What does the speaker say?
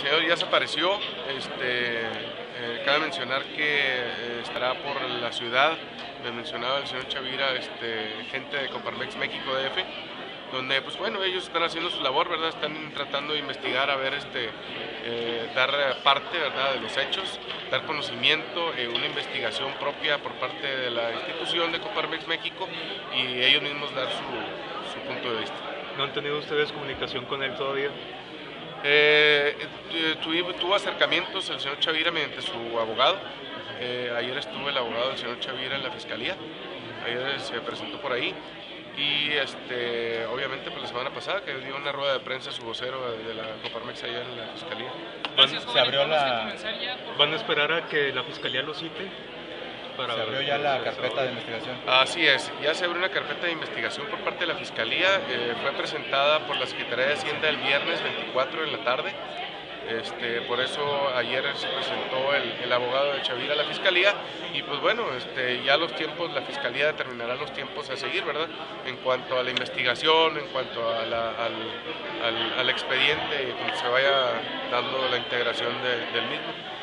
señor ya se apareció. Cabe mencionar que estará por la ciudad. Me mencionaba el señor Chavira, gente de Coparmex México DF, donde pues bueno, ellos están haciendo su labor, ¿verdad? Están tratando de investigar, a ver, dar parte, ¿verdad?, de los hechos, dar conocimiento, una investigación propia por parte de la institución de Coparmex México y ellos mismos dar su punto de vista. ¿No han tenido ustedes comunicación con él todavía? Tuvo acercamientos el señor Chavira mediante su abogado. Ayer estuvo el abogado del señor Chavira en la fiscalía. Ayer se presentó por ahí. Y obviamente pues la semana pasada que dio una rueda de prensa su vocero de la Coparmex allá en la fiscalía. ¿Van a esperar a que la fiscalía lo cite? ¿Se abrió ya la carpeta de investigación? Así es, ya se abrió una carpeta de investigación por parte de la Fiscalía, fue presentada por la Secretaría de Hacienda el viernes 24 en la tarde, por eso ayer se presentó el abogado de Chavira a la Fiscalía y pues bueno, ya los tiempos, la Fiscalía determinará los tiempos a seguir, ¿verdad? En cuanto a la investigación, en cuanto a al expediente, cuando se vaya dando la integración del mismo.